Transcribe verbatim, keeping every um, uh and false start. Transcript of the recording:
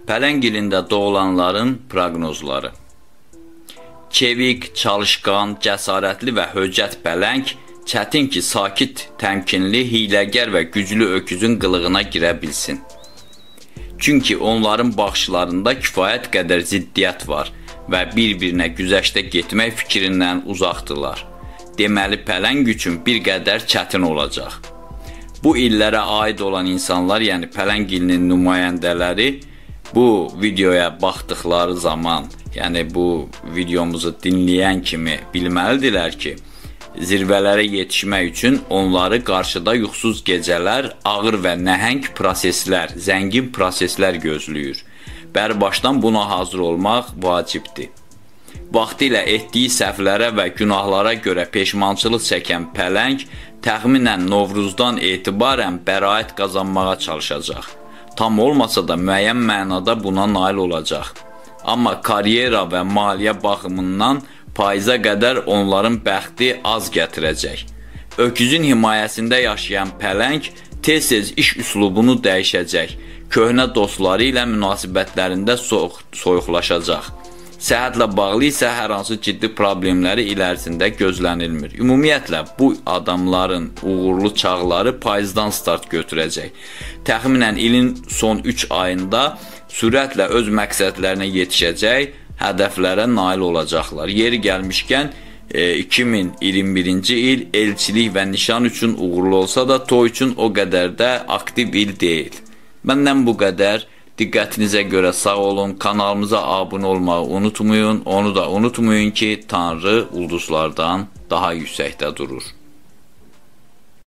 Pələng ilində doğulanların proqnozları. Çevik, çalışqan, cəsarətli və höccət pələng çətin ki, sakit, təmkinli, hiyləgər və güclü öküzün qılığına girə bilsin. Çünki onların baxışlarında kifayət qədər ziddiyyət var və bir-birinə güzəştə getmək fikrindən uzaqdırlar. Deməli, pələng üçün bir qədər çətin olacaq. Bu illərə aid olan insanlar, yəni pələng ilinin nümayəndələri bu videoya baxdıqları zaman, yəni bu videomuzu dinləyən kimi bilməlidirlər ki, zirvələrə yetişmək üçün onları qarşıda yuxusuz gecələr, ağır və nəhəng proseslər, zəngin proseslər gözləyir. Bərbaşdan buna hazır olmaq vacibdir. Vaxtilə etdiyi səhvlərə və günahlara görə peşmançılıq çəkən pələng təxminən Novruzdan etibarən bəraət qazanmağa çalışacaq. Tam olmasa da müəyyən mənada buna nail olacaq. Amma karyera və maliyyə baxımından payıza qədər onların bəxti az gətirəcək. Öküzün himayəsində yaşayan pələng tez-tez iş üslubunu dəyişəcək. Köhnə dostları ilə münasibətlərində soyuq, soyuqlaşacaq. Səhhətlə bağlı isə hər hansı ciddi problemləri ilərisində gözlənilmir. Ümumiyyətlə, bu adamların uğurlu çağları payızdan start götürəcək. Təxminən ilin son üç ayında sürətlə öz məqsədlərinə yetişəcək, hədəflərə nail olacaqlar. Yeri gəlmişkən, iki min iyirmi birinci il elçilik və nişan üçün uğurlu olsa da, toy üçün o qədər də aktiv il deyil. Məndən bu qədər. Diqqətinizə görə sağ olun, kanalımıza abunə olmağı unutmayın, onu da unutmayın ki, Tanrı ulduzlardan daha yüksəkdə durur.